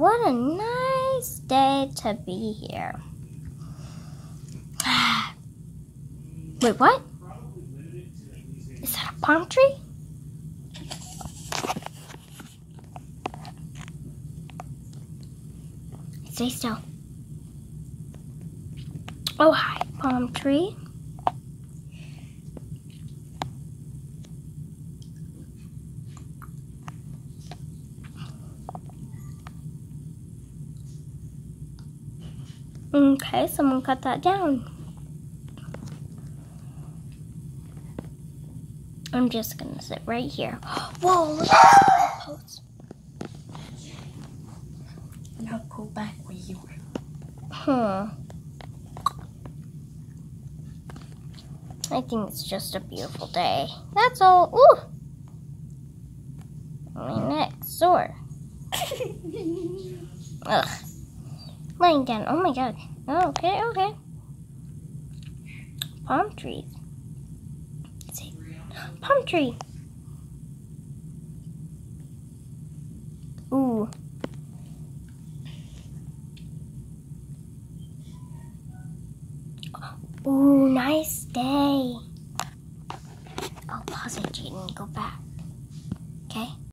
what a nice day to be here. Wait, what? Is that a palm tree? Stay still. Oh, hi, palm tree. Okay, someone cut that down. I'm just gonna sit right here. Whoa, look at this post. Now go back where you were. I think it's just a beautiful day. That's all. Ooh! My neck's sore. Ugh. Lying down. Oh my god. Okay, okay. Palm trees. See? Palm tree. Ooh. Ooh, nice day. I'll pause it, Jaden, and go back. Okay?